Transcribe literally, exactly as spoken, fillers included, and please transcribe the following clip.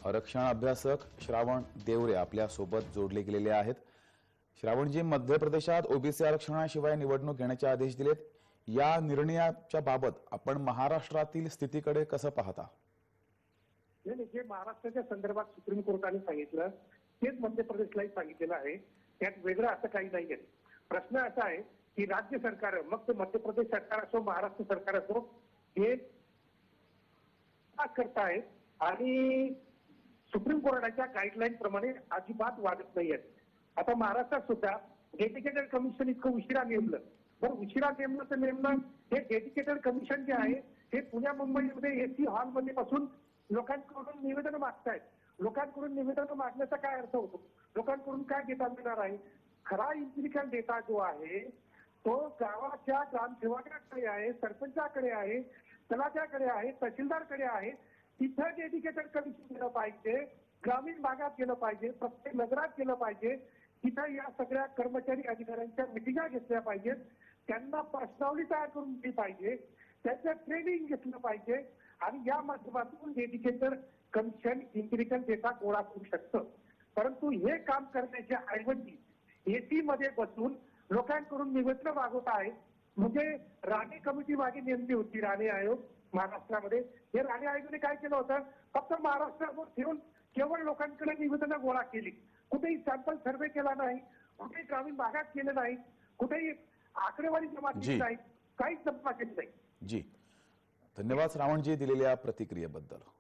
आरक्षण अभ्यासक श्रावण देवरे आपल्या सोबत जोडले गेलेले आहेत। श्रावणजी, मध्य प्रदेशात ओबीसी आरक्षणाशिवाय निवडणूक घेण्याचे आदेश दिलेत। या निर्णयाच्या बाबत आपण महाराष्ट्रातील स्थितीकडे कसं पाहता? जे महाराष्ट्राच्या संदर्भात सुप्रीम कोर्टाने सांगितलं तेच मध्य प्रदेशलाही सांगितलेलं आहे। त्यात वेगळं असं काही नाही आहे। प्रश्न असा आहे की राज्य सरकार, मग ते मध्य प्रदेश सरकार असो महाराष्ट्र सरकार असो, हे करतायत आणि सुप्रीम कोर्टाच्या गाईडलाईन प्रमाणे अजिबात वागत नाही आहेत। आता महाराष्ट्रात सुद्धा डेडिकेटेड कमिशन इतकं उशिरा नेमलं, बरं उशिरा नेमलं तर नेमलं हे डेडिकेटेड कमिशन जे आहे हे पुण्या मुंबईमध्ये एसी हॉलमध्ये बसून लोकांकडून निवेदन मागतायत। लोकांकडून निवेदन मागण्याचा काय अर्थ होतो? लोकांकडून काय डेटा मिळणार आहे? खरा इम्पिरिकल डेटा जो आहे तो गावाच्या ग्रामसेवकाकडे आहे, सरपंचाकडे आहे, तलाठ्याकडे आहे, तहसीलदारकडे आहे। तिथं डेडिकेटेड कमिशन गेलं पाहिजे, ग्रामीण भागात गेलं पाहिजे, प्रत्येक नगरात गेलं पाहिजे। तिथं या सगळ्या कर्मचारी अधिकाऱ्यांच्या मिटिंगा घेतल्या पाहिजेत, त्यांना प्रश्नावली तयार करून दिली पाहिजे, त्याचं ट्रेनिंग घेतलं पाहिजे आणि या माध्यमातून डेडिकेटेड कमिशन इम्पिरिकल डेटा गोळा करू शकतं। परंतु हे काम करण्याच्या ऐवजी एसी मध्ये बसून लोकांकडून निवेदन मागवत आहे। म्हणजे राणे कमिटी मागे नेमली होती, राणे आयोग महाराष्ट्रामध्ये। हे राणे आयोगाने काय केलं होतं? फक्त महाराष्ट्रावर फिरून केवळ लोकांकडे निवेदनं गोळा केली, कुठेही सॅम्पल सर्वे केला नाही, कुठेही ग्रामीण भागात केलं नाही, कुठेही आकडेवारी जमा केली नाही, काहीच जमा केली नाही। जी, धन्यवाद श्रावणजी दिलेल्या प्रतिक्रियेबद्दल।